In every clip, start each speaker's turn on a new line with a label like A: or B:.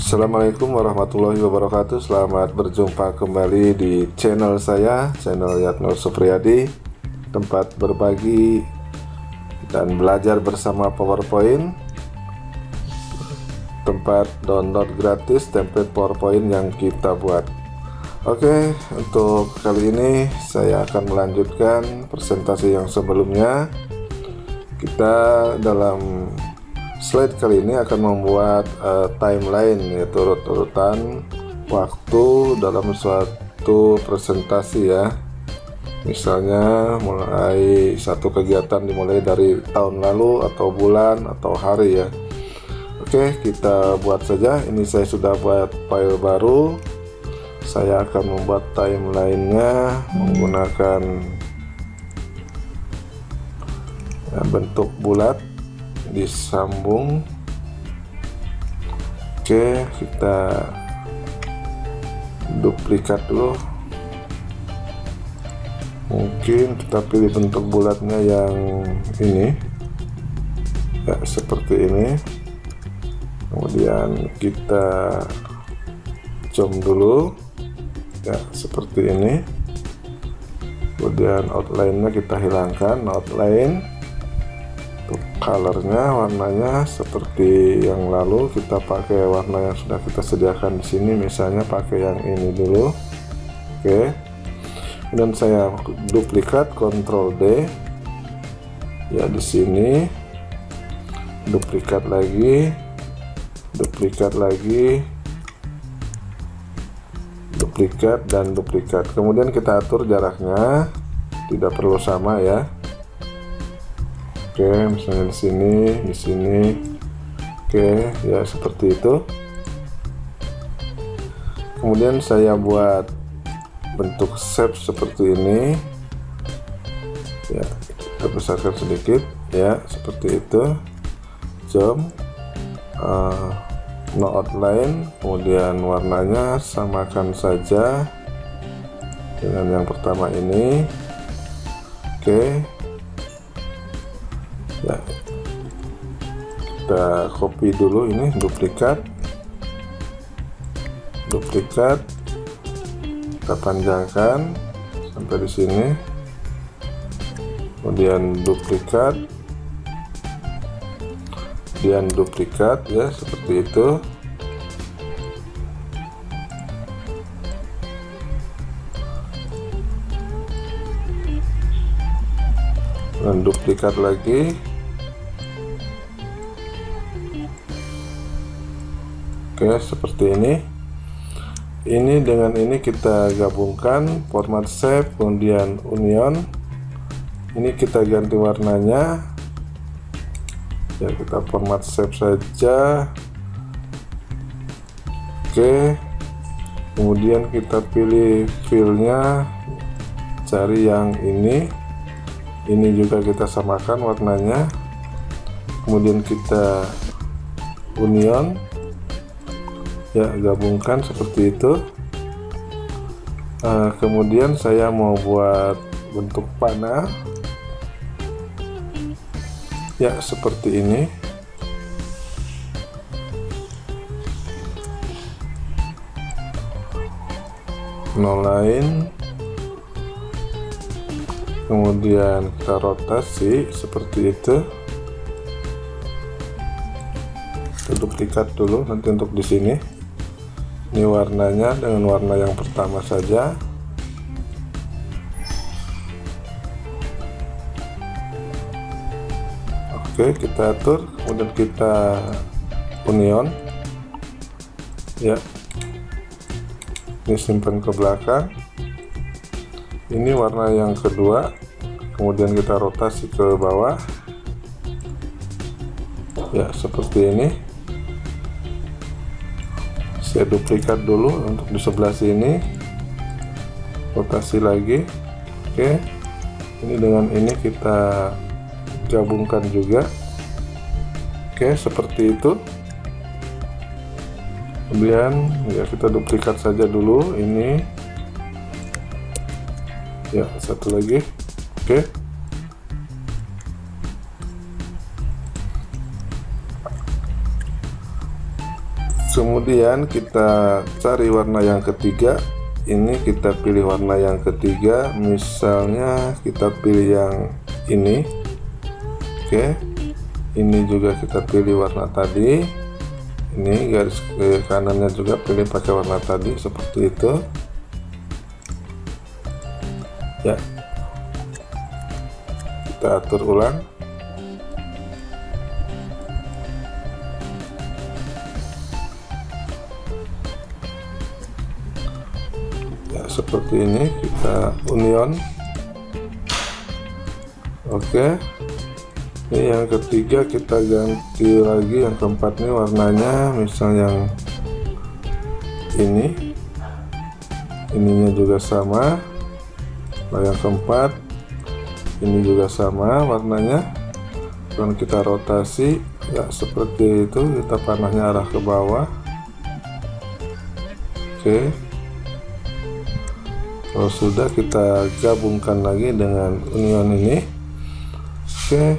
A: Assalamualaikum warahmatullahi wabarakatuh. Selamat berjumpa kembali di channel saya, channel Yatno Supriyadi, tempat berbagi dan belajar bersama PowerPoint, tempat download gratis template PowerPoint yang kita buat. Oke, untuk kali ini saya akan melanjutkan presentasi yang sebelumnya. Kita dalam slide kali ini akan membuat timeline, yaitu urut-urutan waktu dalam suatu presentasi ya. Misalnya mulai satu kegiatan dimulai dari tahun lalu atau bulan atau hari ya. Oke, kita buat saja. Ini saya sudah buat file baru. Saya akan membuat timelinenya menggunakan bentuk bulat disambung. Oke, kita duplikat dulu. Mungkin kita pilih bentuk bulatnya yang ini ya, seperti ini. Kemudian kita zoom dulu ya, seperti ini. Kemudian outline-nya kita hilangkan, outline. Colornya, warnanya seperti yang lalu, kita pakai warna yang sudah kita sediakan di sini, misalnya pakai yang ini dulu. Oke, kemudian saya duplikat, Ctrl D ya, di sini duplikat lagi, duplikat lagi, duplikat dan duplikat. Kemudian kita atur jaraknya, tidak perlu sama ya. Oke, misalnya di sini. Oke, ya seperti itu. Kemudian saya buat bentuk shape seperti ini. Ya, kita besarkan sedikit ya, seperti itu. Zoom, no outline. Kemudian warnanya samakan saja dengan yang pertama ini. Oke. Ya, kita copy dulu ini, duplikat, kita panjangkan sampai di sini, kemudian duplikat ya, seperti itu. Dan duplikat lagi. Oke, seperti ini. Ini dengan ini kita gabungkan, format shape, kemudian union. Ini kita ganti warnanya. Ya, kita format shape saja. Oke. Kemudian kita pilih filenya, cari yang ini. Ini juga kita samakan warnanya. Kemudian kita union. Ya, gabungkan seperti itu. Kemudian saya mau buat bentuk panah ya, seperti ini. No line. Kemudian kita rotasi seperti itu. Kita duplikat dulu nanti untuk di sini. Ini warnanya dengan warna yang pertama saja. Oke, kita atur, kemudian kita union ya. Ini simpan ke belakang. Ini warna yang kedua, kemudian kita rotasi ke bawah ya, seperti ini. Saya duplikat dulu untuk di sebelah sini, rotasi lagi. Oke, ini dengan ini kita gabungkan juga. Oke, seperti itu. Kemudian ya, kita duplikat saja dulu ini ya, satu lagi. Oke, Kemudian kita cari warna yang ketiga. Ini kita pilih warna yang ketiga, misalnya kita pilih yang ini. Oke, ini juga kita pilih warna tadi. Ini garis ke kanannya juga pilih pakai warna tadi, seperti itu ya. Kita atur ulang. Ya, seperti ini kita union. Oke, ini yang ketiga kita ganti lagi. Yang keempat ini warnanya misal yang ininya juga sama. Nah, yang keempat ini juga sama warnanya, dan kita rotasi ya seperti itu. Kita panahnya arah ke bawah. Oke, kalau sudah kita gabungkan lagi dengan union ini. Oke,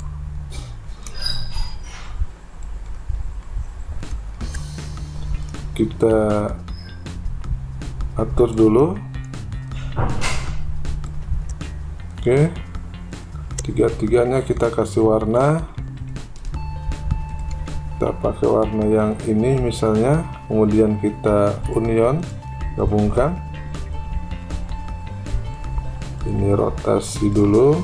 A: kita atur dulu. Oke, tiga-tiganya kita kasih warna. Kita pakai warna yang ini misalnya, kemudian kita union, gabungkan. Ini rotasi dulu,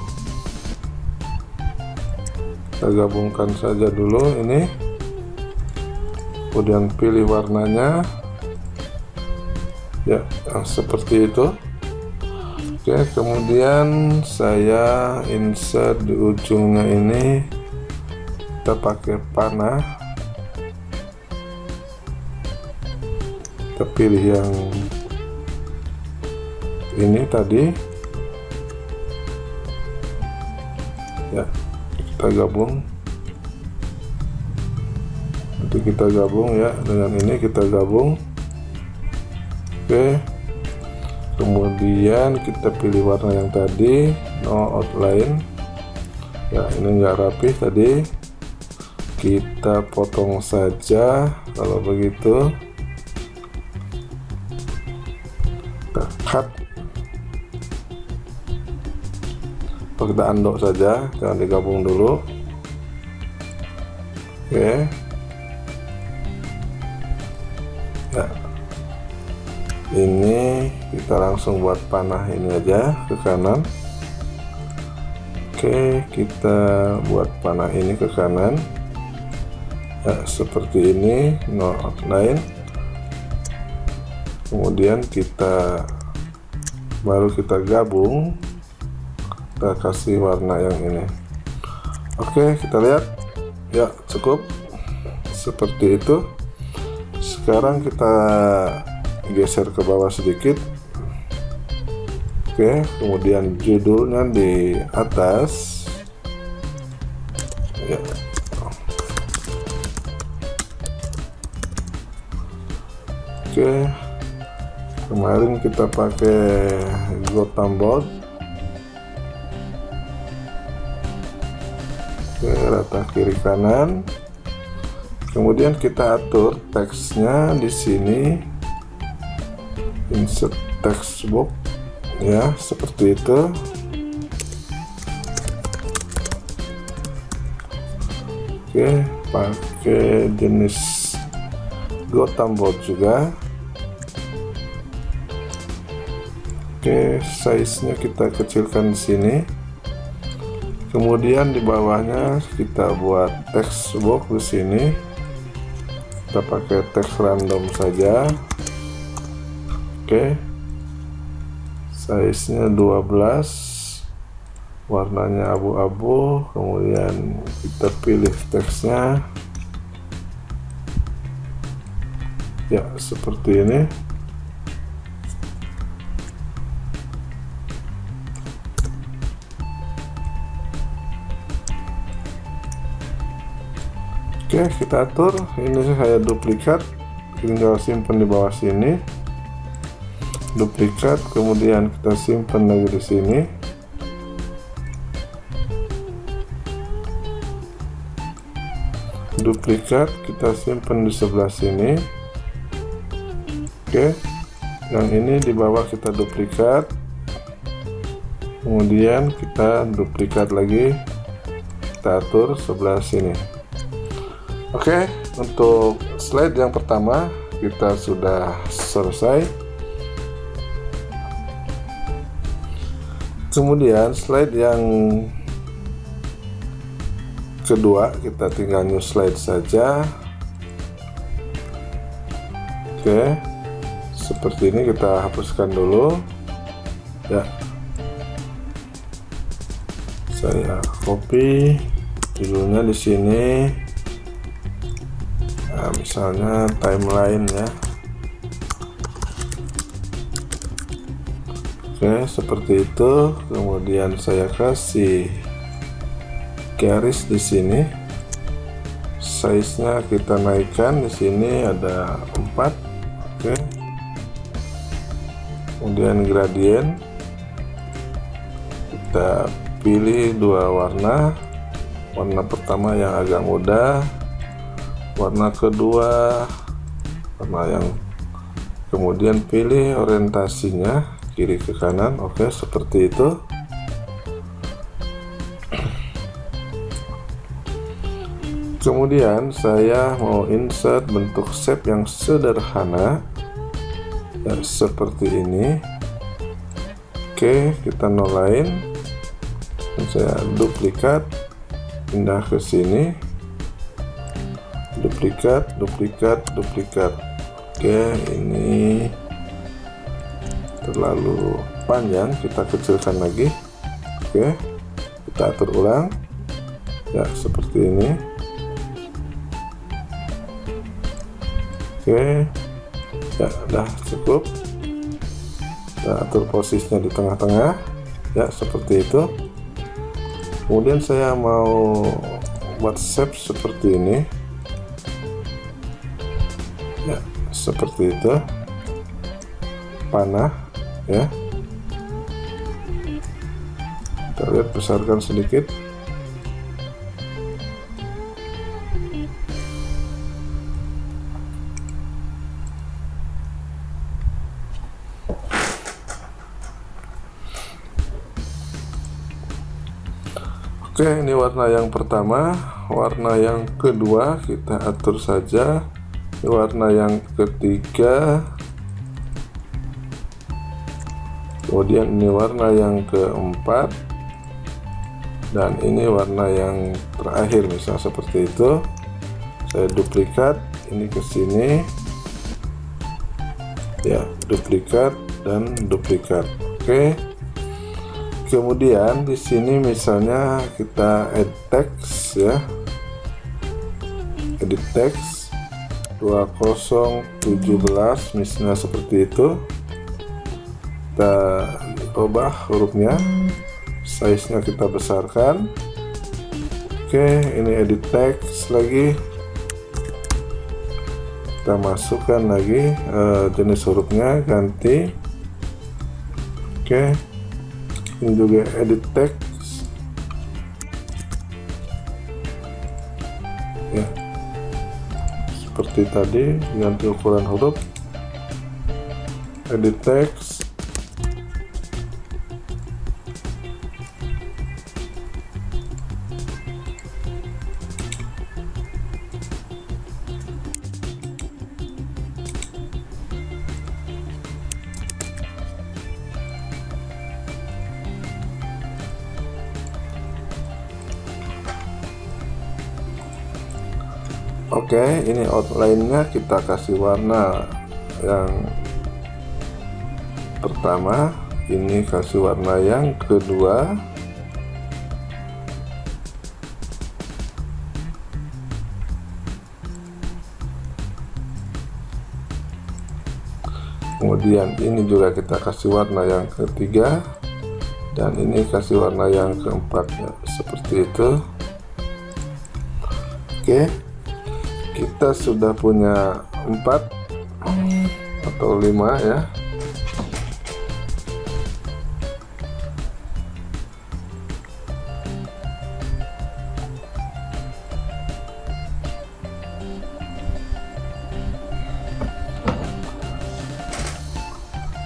A: kita gabungkan saja dulu ini, kemudian pilih warnanya ya, seperti itu. Oke, kemudian saya insert di ujungnya ini, kita pakai panah, kita pilih yang ini tadi ya, kita gabung. Nanti kita gabung ya, dengan ini kita gabung. Oke, kemudian kita pilih warna yang tadi, no outline ya, ini enggak rapi tadi, kita potong saja. Kalau begitu kita cut, atau kita andok saja, jangan digabung dulu. Oke ya, ini kita langsung buat panah ini aja ke kanan. Oke, kita buat panah ini ke kanan ya, seperti ini, no outline. Kemudian kita baru kita gabung, kita kasih warna yang ini. Oke, kita lihat ya, cukup seperti itu. Sekarang kita geser ke bawah sedikit. Oke, kemudian judulnya di atas ya. Oke, kemarin kita pakai Gotham Bold. Oke, rata kiri kanan. Kemudian kita atur teksnya di sini, insert text box ya, seperti itu. Oke, pakai jenis Gotham Bold juga. Oke, size-nya kita kecilkan di sini. Kemudian di bawahnya kita buat text box di sini. Kita pakai teks random saja. Oke, size-nya 12, warnanya abu-abu. Kemudian kita pilih teksnya ya, seperti ini. Oke, kita atur. Ini saya duplikat, tinggal simpan di bawah sini. Duplikat, kemudian kita simpan lagi di sini. duplikat, kita simpan di sebelah sini. Oke, yang ini di bawah kita duplikat, kemudian kita duplikat lagi, kita atur sebelah sini. Oke, untuk slide yang pertama kita sudah selesai. Kemudian slide yang kedua kita tinggal new slide saja. Oke, seperti ini, kita hapuskan dulu ya. Saya copy judulnya di sini. Nah, misalnya timeline ya. Oke, seperti itu. Kemudian saya kasih garis di sini. Size-nya kita naikkan, di sini ada 4. Oke. Kemudian gradient, kita pilih 2 warna. Warna pertama yang agak muda, warna kedua warna yang, kemudian pilih orientasinya kiri ke kanan. Oke, seperti itu. Kemudian saya mau insert bentuk shape yang sederhana ya, seperti ini. Oke, kita nolain, saya duplikat, pindah ke sini, duplikat. Oke, ini terlalu panjang, kita kecilkan lagi. Oke, kita atur ulang ya, seperti ini. Oke ya, udah cukup. Kita atur posisinya di tengah-tengah ya, seperti itu. Kemudian saya mau buat shape seperti ini ya, seperti itu, panah ya. Kita lihat, besarkan sedikit. Oke, ini warna yang pertama. Warna yang kedua kita atur saja. Ini warna yang ketiga. Kemudian ini warna yang keempat. Dan ini warna yang terakhir, misalnya seperti itu. Saya duplikat ini ke sini. Ya, duplikat dan duplikat. Oke. Kemudian di sini misalnya kita add text ya, edit text 2017 misalnya seperti itu. Kita ubah hurufnya, size nya kita besarkan. Oke, ini edit text lagi, kita masukkan lagi jenis hurufnya, ganti. Oke, ini juga edit text ya, seperti tadi, ganti ukuran huruf, edit text. Oke, ini outline-nya kita kasih warna yang pertama, ini kasih warna yang kedua. Kemudian ini juga kita kasih warna yang ketiga, dan ini kasih warna yang keempat ya, seperti itu. Oke, kita sudah punya 4 atau 5 ya.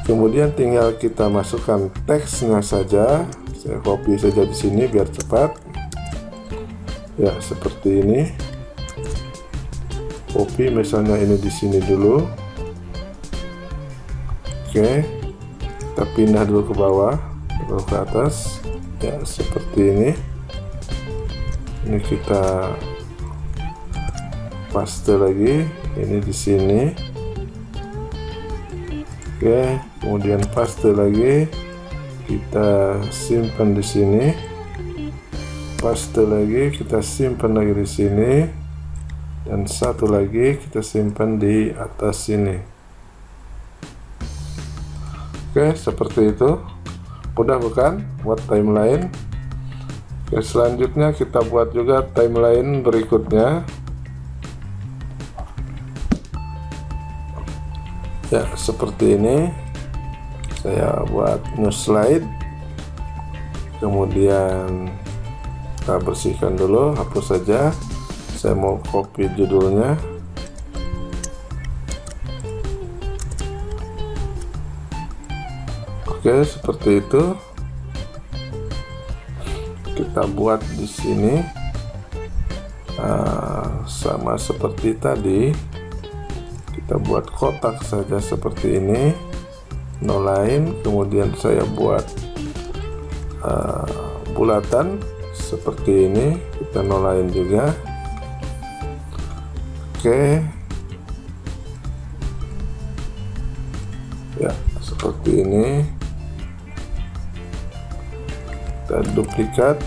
A: Kemudian tinggal kita masukkan teksnya saja. Saya copy saja di sini biar cepat. Ya, seperti ini. Copy misalnya ini di sini dulu. Oke. Kita pindah dulu ke bawah, lalu ke atas. Ya, seperti ini. Ini kita paste lagi. Ini di sini. Oke, kemudian paste lagi. Kita simpan di sini. Paste lagi, kita simpan lagi di sini, dan satu lagi kita simpan di atas sini. Oke, seperti itu. Mudah bukan buat timeline? Oke, selanjutnya kita buat juga timeline berikutnya. Ya, seperti ini. Saya buat new slide. Kemudian kita bersihkan dulu, hapus saja. Saya mau copy judulnya. Oke, seperti itu. Kita buat di sini sama seperti tadi. Kita buat kotak saja seperti ini, no line. Kemudian saya buat bulatan seperti ini, kita nolain juga. Oke, ya seperti ini. Kita duplikat,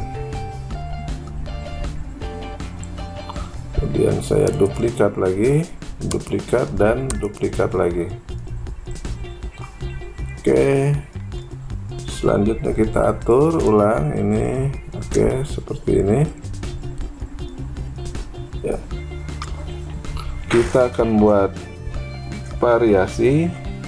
A: kemudian saya duplikat lagi, duplikat dan duplikat lagi. Oke, selanjutnya kita atur ulang ini. Oke, seperti ini. Ya, kita akan buat variasi.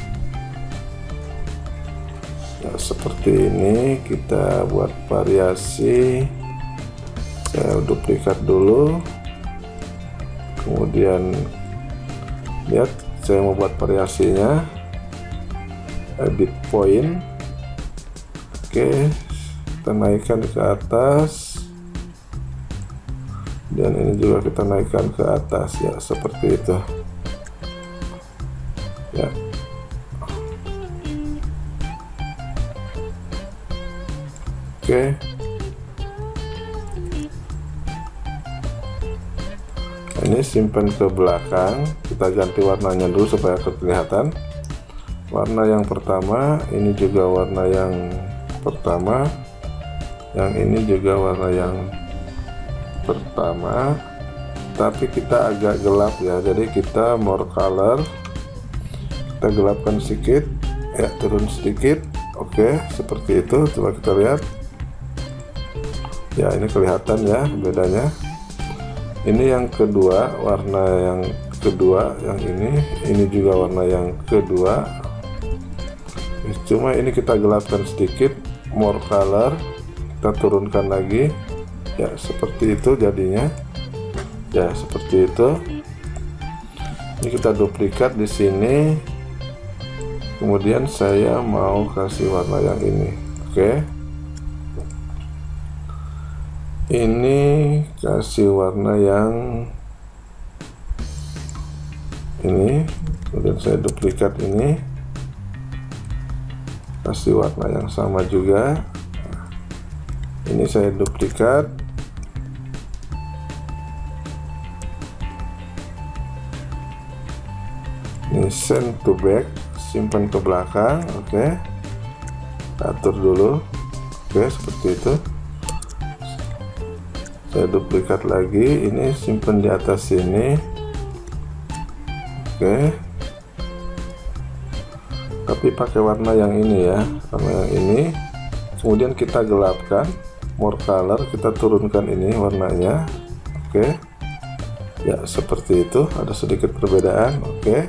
A: Ya, seperti ini. Kita buat variasi. Saya duplikat dulu. Kemudian lihat, saya mau buat variasinya. Edit point. Oke, kita naikkan ke atas, dan ini juga kita naikkan ke atas. Ya, seperti itu. Ya, oke. Ini simpan ke belakang. Kita ganti warnanya dulu supaya kelihatan. Warna yang pertama, ini juga warna yang pertama, yang ini juga warna yang pertama, tapi kita agak gelap ya, jadi kita more color, kita gelapkan sedikit ya, turun sedikit. Oke, seperti itu. Coba kita lihat ya, ini kelihatan ya bedanya. Ini yang kedua, warna yang kedua, yang ini juga warna yang kedua, cuma ini kita gelapkan sedikit, more color, kita turunkan lagi ya, seperti itu jadinya ya, seperti itu. Ini kita duplikat di sini, kemudian saya mau kasih warna yang ini. Oke, ini kasih warna yang ini, kemudian saya duplikat ini, kasih warna yang sama juga. Ini saya duplikat, ini send to back, simpan ke belakang. Oke, atur dulu. Oke, seperti itu. Saya duplikat lagi, ini simpan di atas sini. Oke, tapi pakai warna yang ini ya, warna yang ini. Kemudian kita gelapkan, more color, kita turunkan ini warnanya. Oke, ya seperti itu, ada sedikit perbedaan. Oke,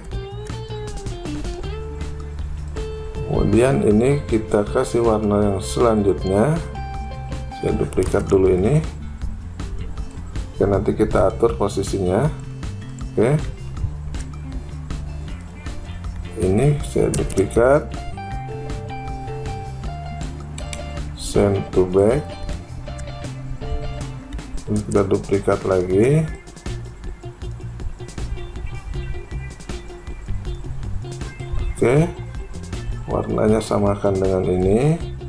A: kemudian ini kita kasih warna yang selanjutnya. Saya duplikat dulu ini. Oke, nanti kita atur posisinya. Oke, ini saya duplikat, send to back, ini kita duplikat lagi, oke, warnanya samakan dengan ini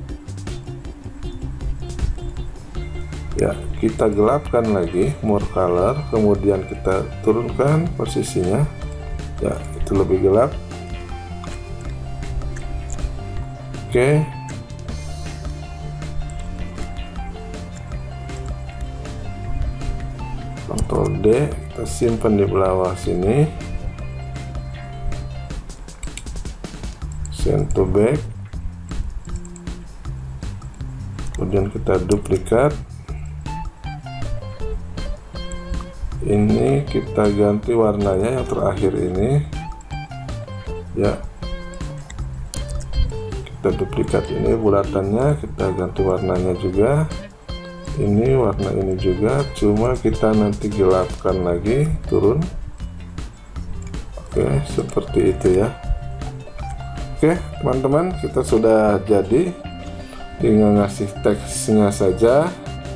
A: ya. Kita gelapkan lagi, more color, kemudian kita turunkan posisinya ya, itu lebih gelap. Oke, Ctrl D, kita simpan di bawah sini, send to back, kemudian kita duplikat, ini kita ganti warnanya yang terakhir ini ya, kita duplikat ini bulatannya, kita ganti warnanya juga, ini warna ini juga, cuma kita nanti gelapkan lagi, turun. Oke, seperti itu ya. Oke teman-teman, kita sudah jadi, tinggal ngasih teksnya saja.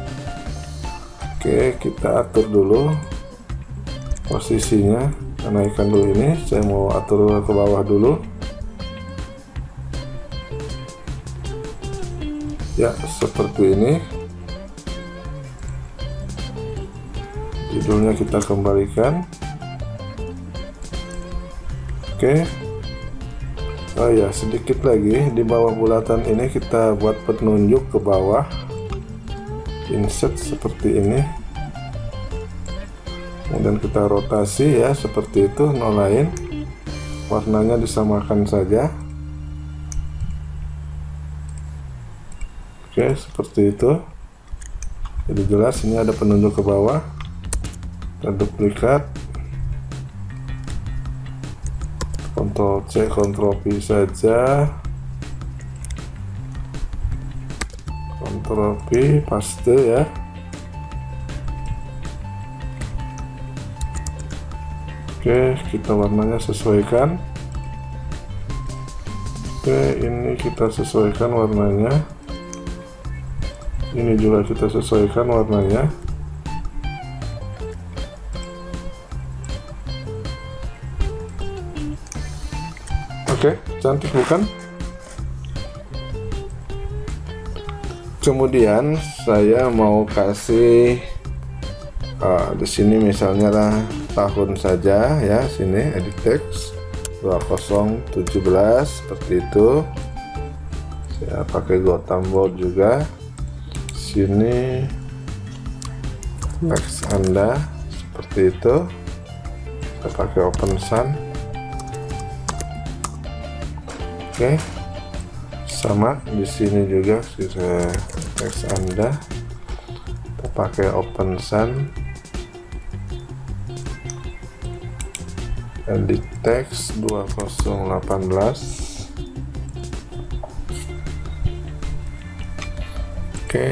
A: Oke, kita atur dulu posisinya, naikkan dulu ini, saya mau atur ke bawah dulu ya, seperti ini. Judulnya kita kembalikan. Oke, oh ya, sedikit lagi di bawah bulatan ini kita buat penunjuk ke bawah, insert seperti ini, kemudian kita rotasi ya, seperti itu, no lain, warnanya disamakan saja. Oke, seperti itu, jadi jelas ini ada penunjuk ke bawah. Kita duplikat, Ctrl C, Ctrl V saja, Ctrl V, paste ya. Oke, kita warnanya sesuaikan. Oke, ini kita sesuaikan warnanya, ini juga kita sesuaikan warnanya. Oke, cantik bukan? Kemudian saya mau kasih di sini misalnya lah tahun saja ya, sini edit text 2017 seperti itu. Saya pakai Gotham bold juga. Sini teks Anda seperti itu. Saya pakai open sun. Oke, sama di sini juga teks Anda kita pakai open sun, edit text 2018. Oke,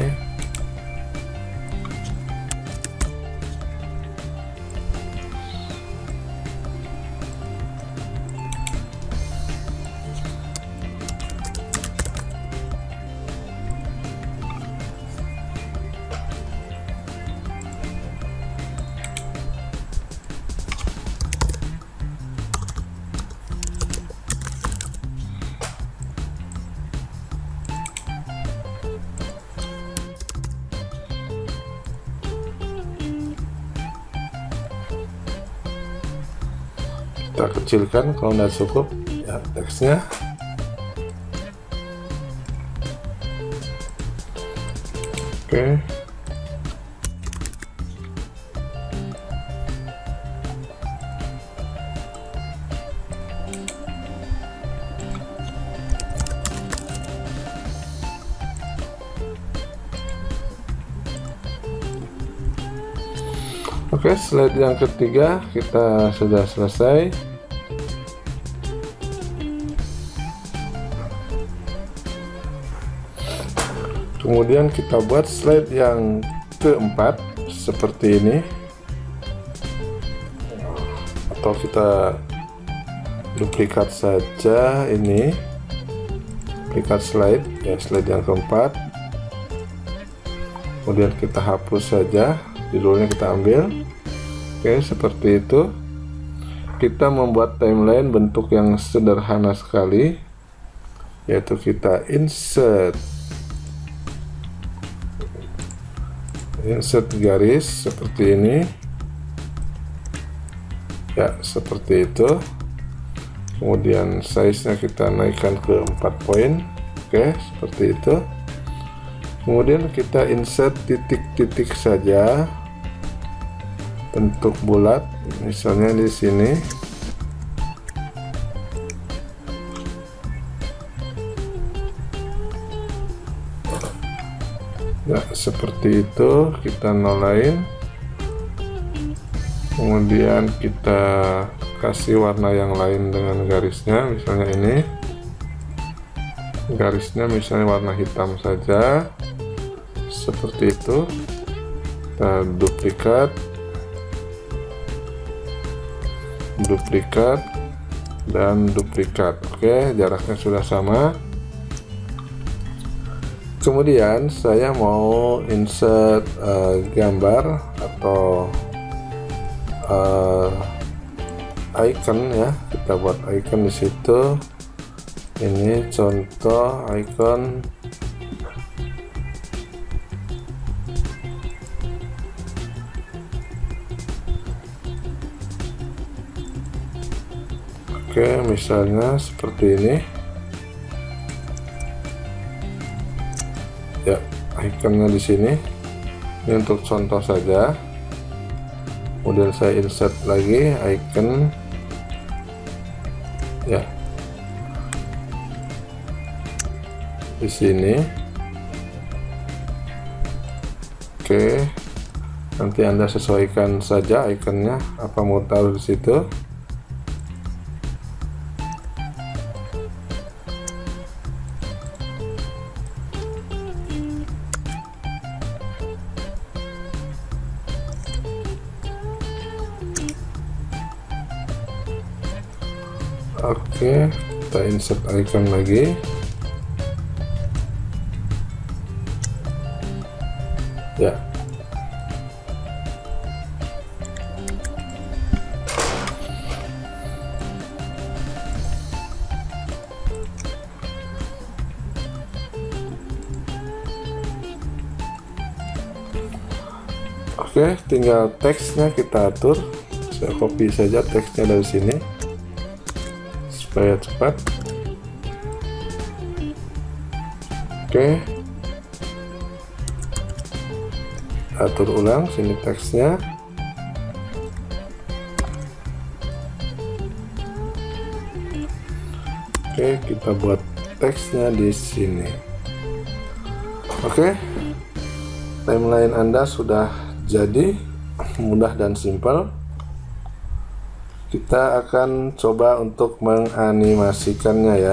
A: kita kecilkan kalau tidak cukup ya teksnya. Oke, oke, slide yang ketiga kita sudah selesai. Kemudian kita buat slide yang keempat seperti ini, atau kita duplikat saja ini, duplikat slide ya, slide yang keempat. Kemudian kita hapus saja, judulnya kita ambil. Oke, seperti itu. Kita membuat timeline bentuk yang sederhana sekali, yaitu kita insert garis seperti ini ya, seperti itu. Kemudian size nya kita naikkan ke 4 poin. Oke, seperti itu. Kemudian kita insert titik-titik saja bentuk bulat, misalnya di sini. Ya, seperti itu. Kita nolain, kemudian kita kasih warna yang lain dengan garisnya, misalnya ini garisnya misalnya warna hitam saja, seperti itu. Kita duplikat dan duplikat. Oke, jaraknya sudah sama. Kemudian saya mau insert gambar atau icon ya, kita buat icon di situ. Ini contoh icon. Oke, misalnya seperti ini ya, ikonnya di sini. Ini untuk contoh saja. Kemudian saya insert lagi icon ya di sini. Oke, nanti Anda sesuaikan saja ikonnya apa mau taruh di situ. Oke, kita insert icon lagi. Ya. Oke, tinggal teksnya kita atur. Saya copy saja teksnya dari sini supaya cepat. Oke, atur ulang sini teksnya. Oke, kita buat teksnya di sini. Oke, timeline Anda sudah jadi, mudah dan simpel. Kita akan coba untuk menganimasikannya ya.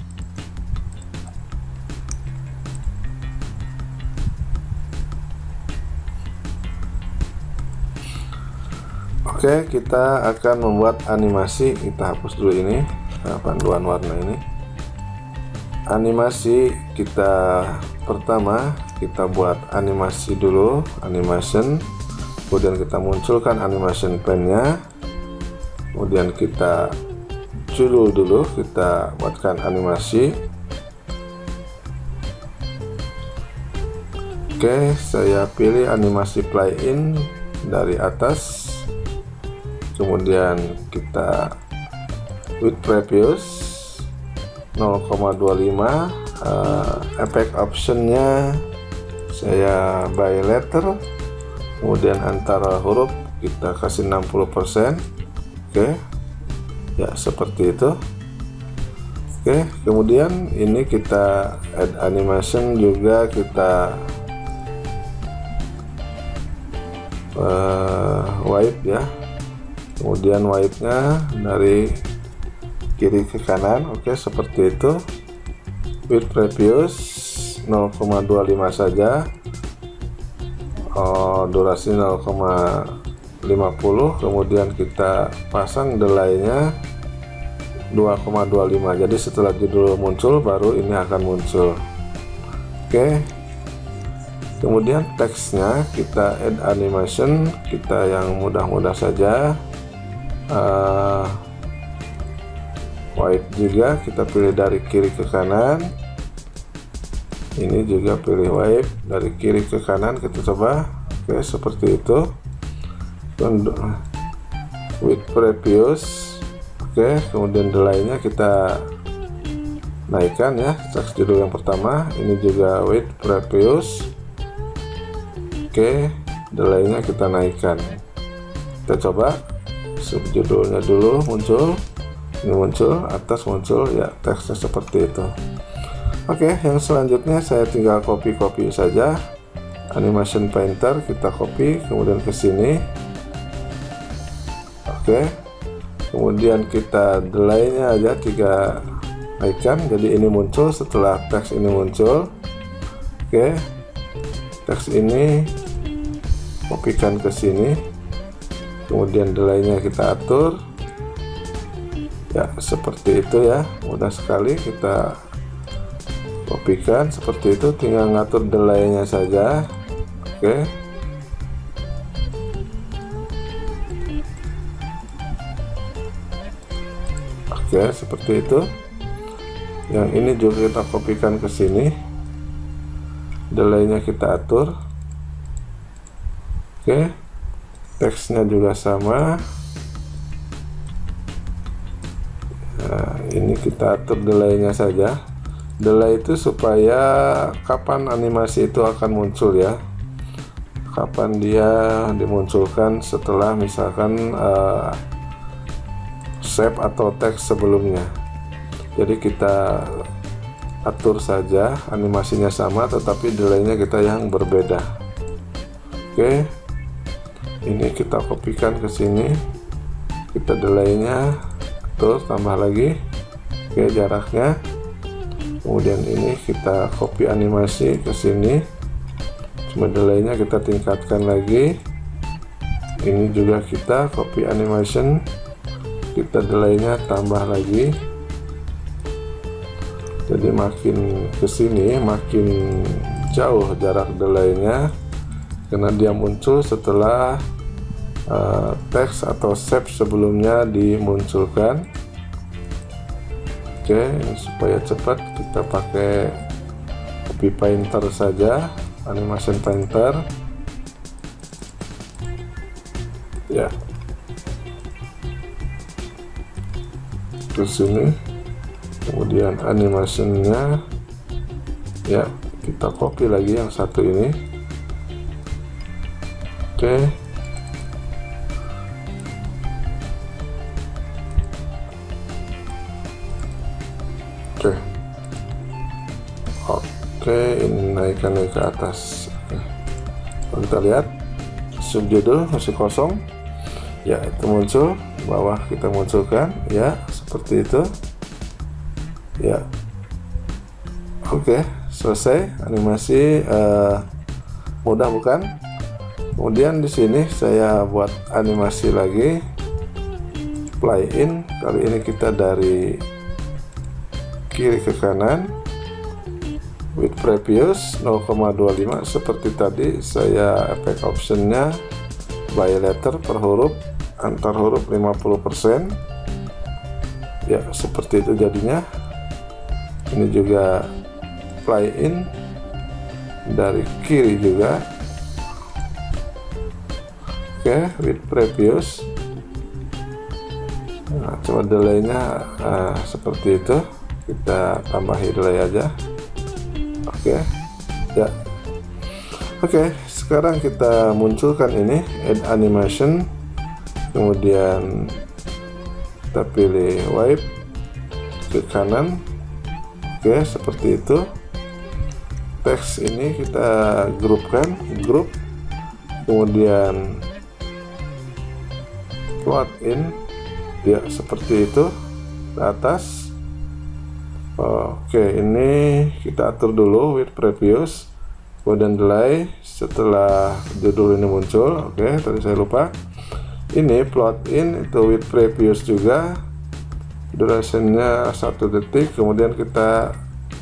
A: Oke, kita akan membuat animasi. Kita hapus dulu ini panduan warna ini. Animasi kita pertama kita buat animasi dulu, animation. Kemudian kita munculkan animation pen-nya. Kemudian kita judul dulu, kita buatkan animasi. Oke, saya pilih animasi play in dari atas. Kemudian kita with previous 0,25, effect optionnya saya by letter, kemudian antara huruf kita kasih 60%. Oke ya, seperti itu. Oke, kemudian ini kita add animation juga, kita wipe ya. Kemudian wipe nya dari kiri ke kanan. Oke, seperti itu. With previous 0,25 saja. Durasi 0,50. Kemudian kita pasang delay-nya 2,25. Jadi setelah judul muncul baru ini akan muncul. Oke, kemudian teksnya kita add animation, kita yang mudah-mudah saja. White juga kita pilih dari kiri ke kanan, ini juga pilih white dari kiri ke kanan, kita coba. Oke, seperti itu. With previous. Oke, kemudian delay-nya kita naikkan ya, teks judul yang pertama, ini juga with previous. Oke, delay-nya kita naikkan, kita coba. Subjudulnya dulu muncul, ini muncul, atas muncul ya, teksnya seperti itu. Oke, yang selanjutnya saya tinggal copy saja. Animation Painter kita copy, kemudian ke sini. Oke, kemudian kita delay-nya aja 3 naikkan, jadi ini muncul setelah teks ini muncul. Oke, teks ini kopikan ke sini, kemudian delay-nya kita atur ya, seperti itu ya, mudah sekali. Kita kopikan seperti itu, tinggal ngatur delay-nya saja. Oke, seperti itu. Yang ini juga kita kopikan ke sini, delay-nya kita atur. Oke, teksnya juga sama. Nah, ini kita atur delay-nya saja. Delay itu supaya kapan animasi itu akan muncul ya, kapan dia dimunculkan setelah misalkan save atau teks sebelumnya. Jadi kita atur saja, animasinya sama tetapi delay-nya kita yang berbeda. Oke, ini kita kopikan ke sini, kita delay-nya atur, tambah lagi. Oke, jaraknya. Kemudian ini kita copy animasi ke sini, cuma delay-nya kita tingkatkan lagi. Ini juga kita copy animation, kita delay-nya tambah lagi. Jadi makin ke sini makin jauh jarak delay-nya, karena dia muncul setelah teks atau save sebelumnya dimunculkan. Oke, supaya cepat kita pakai copy painter saja, animation painter ya, ke sini. Kemudian animasinya ya, kita copy lagi yang satu ini. Oke, ini naikkan ke atas. Oke, kita lihat subjudul masih kosong ya, itu muncul bawah, kita munculkan ya, seperti itu ya. Oke, selesai animasi. Mudah bukan? Kemudian di sini saya buat animasi lagi, play in. Kali ini kita dari kiri ke kanan, with previous 0,25 seperti tadi. Saya efek optionnya by letter, per huruf, antar huruf 50% ya, seperti itu jadinya. Ini juga play in dari kiri juga. Oke, with previous. Nah, coba delay-nya seperti itu, kita tambahi delay aja. Oke ya. Oke, sekarang kita munculkan ini add animation, kemudian kita pilih wipe ke kanan. Oke, seperti itu. Teks ini kita grupkan, grup, kemudian plot in ya, seperti itu ke atas. Oke, ini kita atur dulu with previous, kemudian delay setelah judul ini muncul. Oke, tadi saya lupa, ini plot in itu with previous juga, durasinya 1 detik, kemudian kita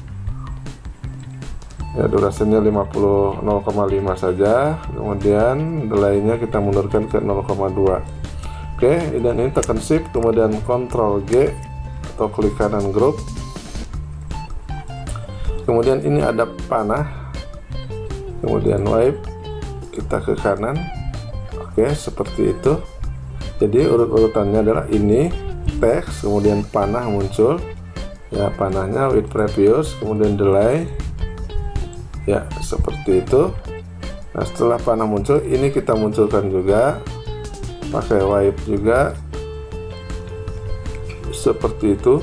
A: ya durasinya 0,5 saja, kemudian delaynya kita mundurkan ke 0,2. Oke, dan ini tekan shift kemudian Ctrl G atau klik kanan grup, kemudian ini ada panah, kemudian wipe kita ke kanan. Oke, seperti itu. Jadi urut-urutannya adalah ini teks, kemudian panah muncul ya, panahnya with previous, kemudian delay ya, seperti itu. Nah, setelah panah muncul, ini kita munculkan juga pakai wipe juga seperti itu.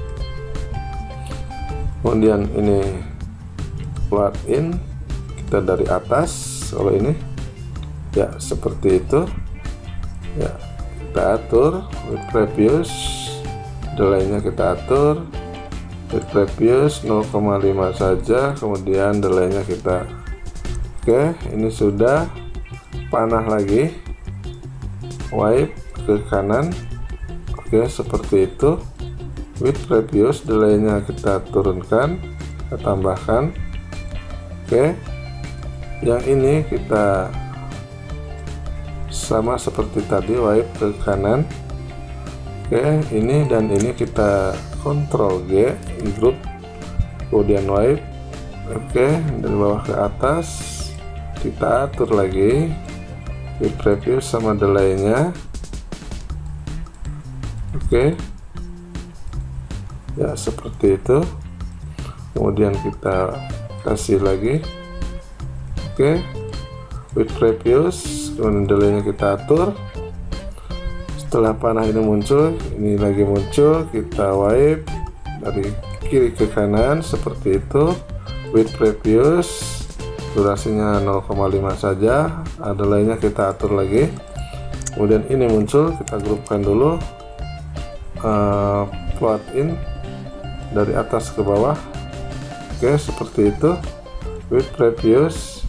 A: Kemudian ini plug in kita dari atas, kalau ini ya seperti itu ya, kita atur with previous, delaynya kita atur with previous 0,5 saja, kemudian delaynya kita oke, ini sudah. Panah lagi, wipe ke kanan, oke seperti itu, with previous, delaynya kita turunkan, kita tambahkan. Oke, yang ini kita sama seperti tadi, wipe ke kanan. Oke, ini dan ini kita Ctrl G grup, kemudian wipe. Oke, dari bawah ke atas kita atur lagi with previous sama delaynya. Oke ya, seperti itu. Kemudian kita kasih lagi oke, with previous, kemudian delaynya kita atur. Setelah panah ini muncul, ini lagi muncul, kita wipe dari kiri ke kanan seperti itu, with previous, durasinya 0,5 saja, delaynya kita atur lagi. Kemudian ini muncul, kita grupkan dulu, plot in dari atas ke bawah. Oke, seperti itu, with previous.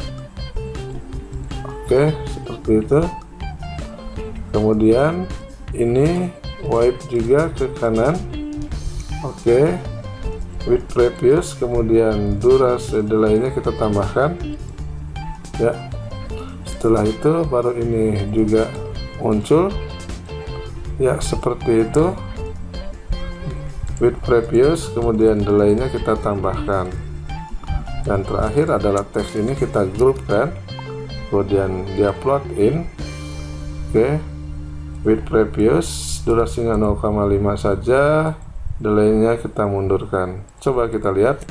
A: Oke, seperti itu. Kemudian ini wipe juga ke kanan. Oke, with previous, kemudian durasi delaynya kita tambahkan ya. Setelah itu baru ini juga muncul ya, seperti itu, with previous, kemudian delaynya kita tambahkan. Dan terakhir adalah teks ini kita grupkan, kemudian dia plot in. Oke, with previous, durasinya 0,5 saja, delaynya kita mundurkan. Coba kita lihat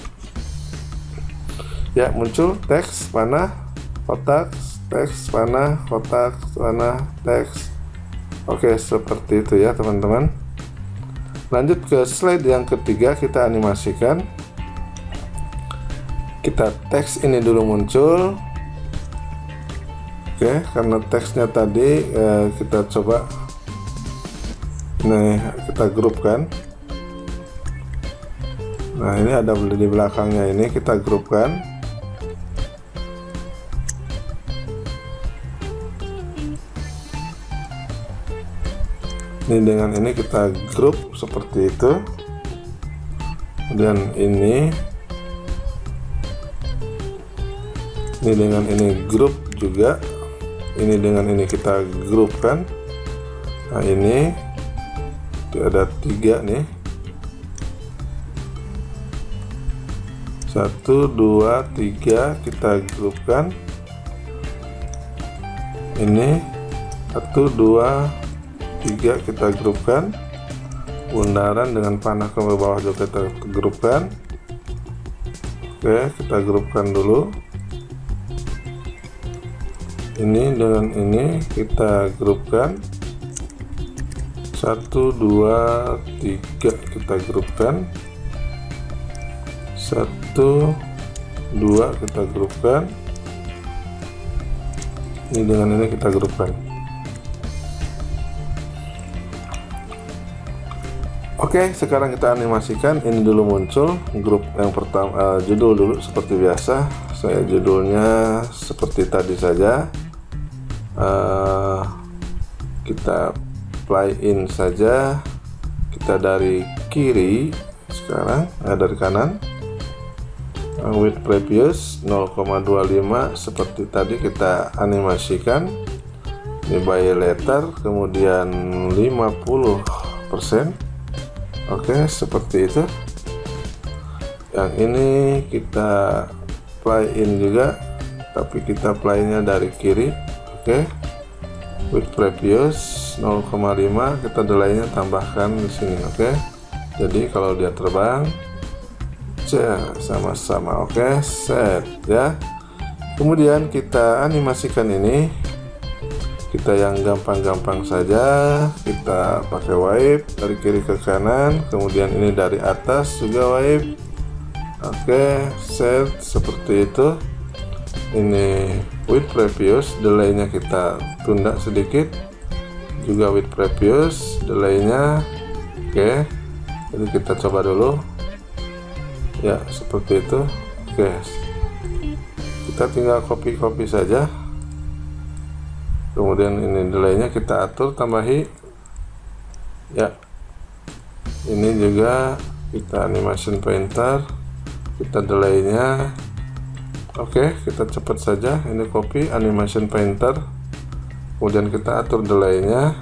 A: ya, muncul teks, panah, kotak, teks, panah, kotak, panah, teks. Oke, seperti itu ya teman-teman. Lanjut ke slide yang ketiga, kita animasikan. Kita teks ini dulu muncul. Oke, karena teksnya tadi kita coba ini kita grupkan. Nah, ini ada di belakangnya, ini kita grupkan. Ini dengan ini kita grup seperti itu. Kemudian ini dengan ini grup juga. Ini dengan ini kita grupkan. Nah, ini ada 3 nih, 1, 2, 3 kita grupkan. Ini 1, 2, 3 kita grupkan. Bundaran dengan panah ke bawah juga kita grupkan. Oke, kita grupkan dulu. Ini dengan ini kita grupkan. 1, 2, 3 kita grupkan. 1, 2 kita grupkan. Ini dengan ini kita grupkan. Oke, sekarang kita animasikan. Ini dulu muncul grup yang pertama, judul dulu seperti biasa. Saya judulnya seperti tadi saja. Kita play in saja. kita dari kiri sekarang, dari kanan, with previous 0,25 seperti tadi kita animasikan. Ini by letter, kemudian 50%. Oke, seperti itu. Yang ini kita play in juga, tapi kita playnya dari kiri. Oke, with previous 0,5, kita delaynya tambahkan di sini. Oke, jadi kalau dia terbang sama-sama. Oke, set ya. Kemudian kita animasikan ini, kita yang gampang-gampang saja, kita pakai wipe dari kiri ke kanan, kemudian ini dari atas juga wipe. Oke, set seperti itu. Ini with previous, delaynya kita tunda sedikit, juga with previous delaynya. Oke, jadi kita coba dulu ya, seperti itu. Oke, kita tinggal copy saja, kemudian ini delaynya kita atur, tambahi ya. Ini juga kita animation painter, kita delaynya. Oke, kita cepat saja, ini copy animation painter, kemudian kita atur delaynya.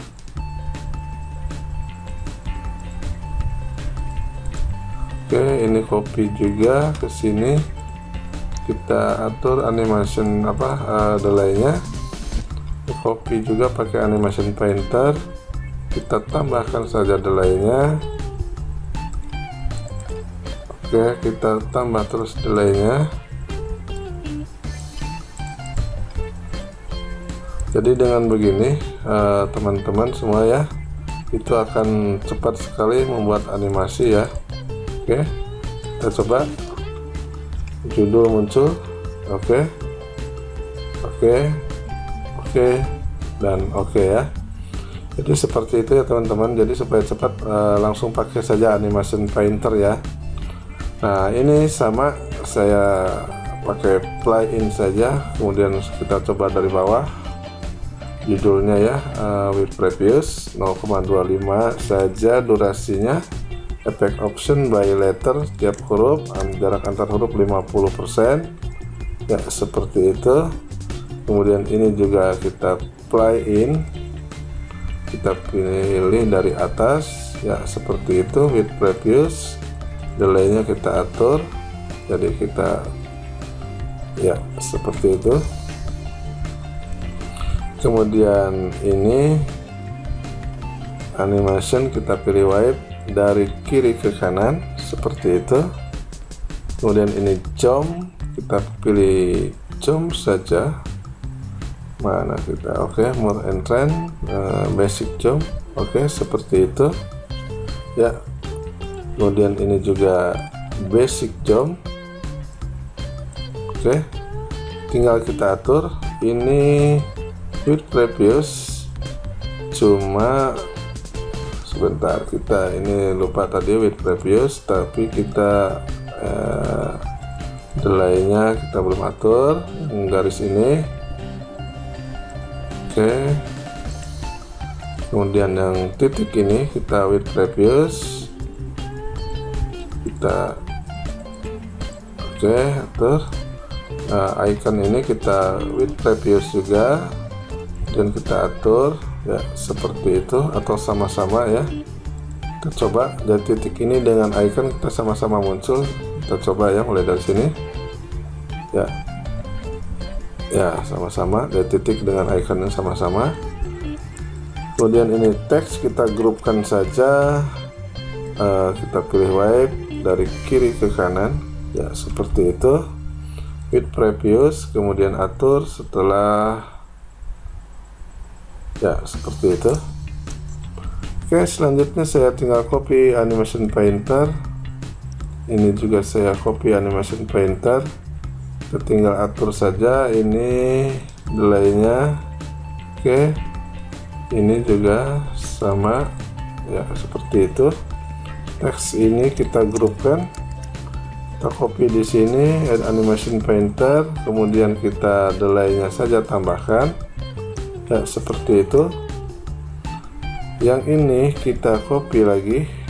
A: Oke, ini copy juga ke sini, kita atur animation delaynya. Copy juga pakai animation painter, kita tambahkan saja delaynya. Oke, kita tambah terus delaynya. Jadi dengan begini teman-teman semua ya, itu akan cepat sekali membuat animasi ya. Oke, kita coba, judul muncul. Oke, dan oke ya. Jadi seperti itu ya teman-teman. Jadi supaya cepat, langsung pakai saja animation painter ya. Nah, ini sama, saya pakai play in saja, kemudian kita coba dari bawah. Judulnya ya, with previous 0,25 saja durasinya. Effect option by letter, tiap huruf, jarak antar huruf 50% ya, seperti itu. Kemudian ini juga kita play in, kita pilih dari atas ya, seperti itu. With previous, delaynya kita atur, jadi kita ya seperti itu. Kemudian ini animation, kita pilih wipe dari kiri ke kanan seperti itu. Kemudian ini jump, kita pilih jump saja. Mana kita? Oke, more and trend, basic jump. Oke, seperti itu ya. Kemudian ini juga basic jump. Oke, tinggal kita atur. Ini with previous, cuma sebentar, kita ini lupa tadi with previous, tapi kita delaynya kita belum atur, garis ini. Oke, kemudian yang titik ini kita with previous, kita atur. Icon ini kita with previous juga, dan kita atur ya seperti itu, atau sama-sama ya. Kita coba dari titik ini dengan icon kita sama-sama muncul. Kita coba ya, mulai dari sini ya, sama-sama dari titik dengan iconnya sama-sama. Kemudian ini teks kita grupkan saja, kita pilih wipe dari kiri ke kanan ya, seperti itu. With previous, kemudian atur setelah ya, seperti itu. Oke, selanjutnya saya tinggal copy animation painter. Ini juga saya copy animation painter, kita tinggal atur saja ini delaynya. Oke, ini juga sama ya, seperti itu. Teks ini kita grupkan, kita copy di sini, add animation painter, kemudian kita delaynya saja tambahkan ya, seperti itu. Yang ini kita copy lagi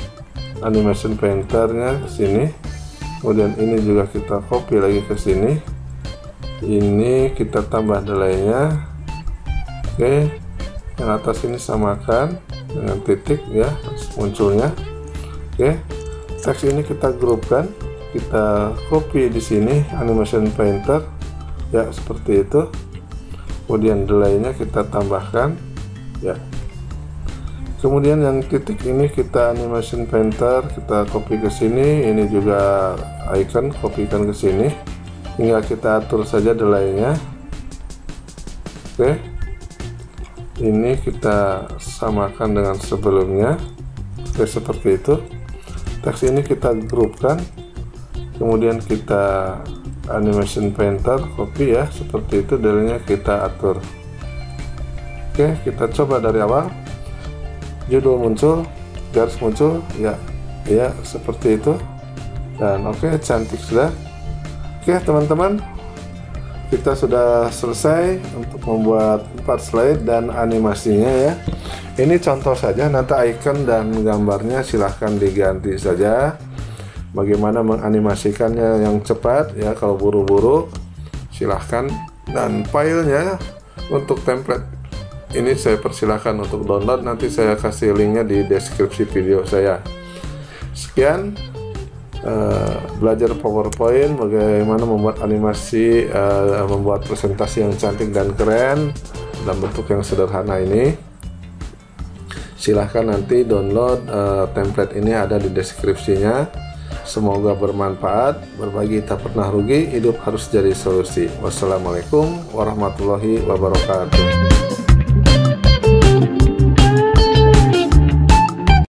A: animation painternya ke sini, kemudian ini juga kita copy lagi ke sini, ini kita tambah delaynya. Oke, yang atas ini samakan dengan titik ya munculnya. Oke, teks ini kita grupkan, kita copy di sini animation painter ya seperti itu, kemudian delaynya kita tambahkan ya. Kemudian yang titik ini kita animation painter, kita copy ke sini, ini juga icon, copykan ke sini, tinggal kita atur saja delaynya. Oke, ini kita samakan dengan sebelumnya. Oke, seperti itu. Teks ini kita grupkan, kemudian kita animation painter copy ya seperti itu, delaynya kita atur. Oke, kita coba dari awal. Judul muncul, garis muncul ya seperti itu, dan oke, cantik sudah. Oke teman-teman, kita sudah selesai untuk membuat 4 slide dan animasinya ya. Ini contoh saja, nanti icon dan gambarnya silahkan diganti saja. Bagaimana menganimasikannya yang cepat ya, kalau buru-buru silahkan. Dan filenya untuk template ini saya persilahkan untuk download, nanti saya kasih linknya di deskripsi video saya. Sekian belajar PowerPoint, bagaimana membuat animasi, membuat presentasi yang cantik dan keren dalam bentuk yang sederhana ini. Silahkan nanti download template ini, ada di deskripsinya. Semoga bermanfaat. Berbagi tak pernah rugi, hidup harus jadi solusi. Wassalamualaikum warahmatullahi wabarakatuh.